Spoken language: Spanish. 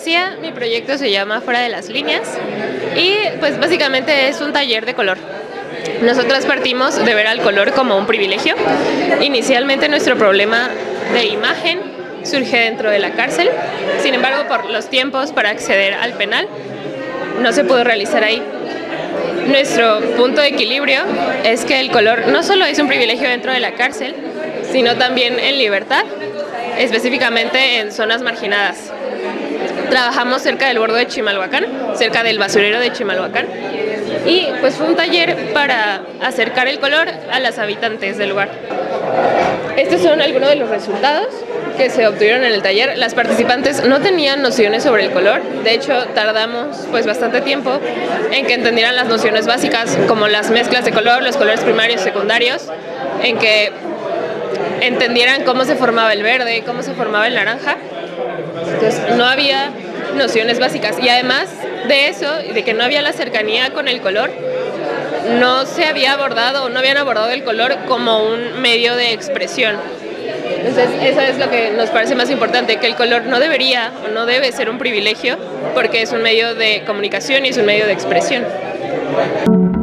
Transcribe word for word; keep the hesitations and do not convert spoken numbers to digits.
decía, mi proyecto se llama Fuera de las Líneas y pues básicamente es un taller de color. Nosotras partimos de ver al color como un privilegio. Inicialmente nuestro problema de imagen surge dentro de la cárcel, sin embargo por los tiempos para acceder al penal no se pudo realizar ahí. Nuestro punto de equilibrio es que el color no solo es un privilegio dentro de la cárcel, sino también en libertad, específicamente en zonas marginadas. Trabajamos cerca del bordo de Chimalhuacán, cerca del basurero de Chimalhuacán, y pues fue un taller para acercar el color a las habitantes del lugar. Estos son algunos de los resultados que se obtuvieron en el taller. Las participantes no tenían nociones sobre el color, de hecho tardamos pues bastante tiempo en que entendieran las nociones básicas como las mezclas de color, los colores primarios y secundarios, en que entendieran cómo se formaba el verde, cómo se formaba el naranja. Entonces no había nociones básicas y además de eso, de que no había la cercanía con el color, no se había abordado o no habían abordado el color como un medio de expresión. Entonces eso es lo que nos parece más importante, que el color no debería o no debe ser un privilegio porque es un medio de comunicación y es un medio de expresión.